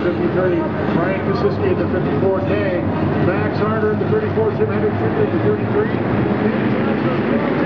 53, Brian Kosiski in the 54 tag, Max Harder in the 34, Jim Hendrickson in the 33,